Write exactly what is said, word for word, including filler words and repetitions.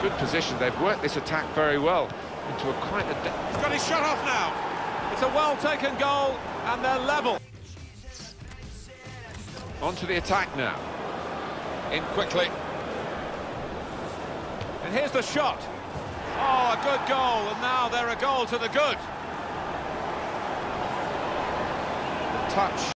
good position. They've worked this attack very well into a quite a... He's got his shot off now. It's a well-taken goal, and they're level. On to the attack now. In quickly. And here's the shot. Oh, a good goal, and now they're a goal to the good. The touch.